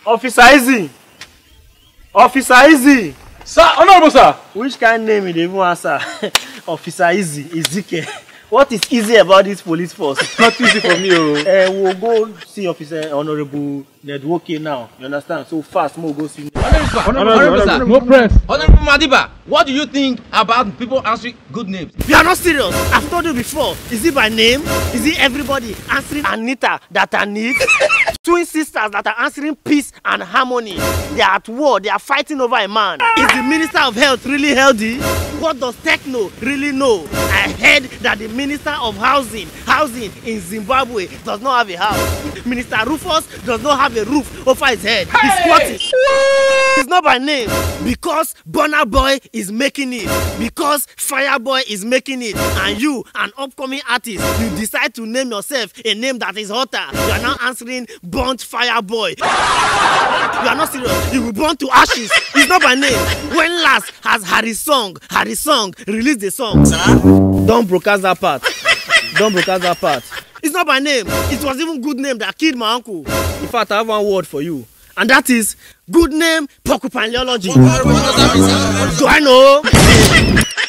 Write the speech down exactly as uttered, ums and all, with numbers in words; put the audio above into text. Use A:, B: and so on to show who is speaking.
A: Officer Easy. Officer Easy.
B: Sir, honorable sir.
A: Which kind of name you even answer? Officer Easy, Ezekiel. What is easy about this police force?
B: It's not easy for me. Oh.
A: Uh, we'll go see Officer Honorable Nedwoke now. You understand? So fast, we'll go see.
C: Honorable sir.
B: Honorable, honorable,
C: sir.
B: no press.
C: Honorable Madiba, what do you think about people answering good names?
A: You are not serious. I've told you before. Is it by name? Is it everybody answering Anita that I need? Twin sisters that are answering peace and harmony. They are at war. They are fighting over a man. Is the Minister of Health really healthy? What does Techno really know? I heard that the Minister of Housing, Housing in Zimbabwe does not have a house. Minister Rufus does not have a roof over his head. He's squatting. It's not by name. Because Burna Boy is making it. Because Fireboy is making it. And you, an upcoming artist, you decide to name yourself a name that is hotter. You are now answering Burnt Fireboy. You are not serious. You will burn to ashes. It's not by name. When last has Harry Song, Harry Song released the song? Sir? Don't broadcast that part. Don't broadcast that part. It's not by name. It was even good name that killed my uncle. In fact, I have one word for you. And that is good name Porcupine Leology. Do I know?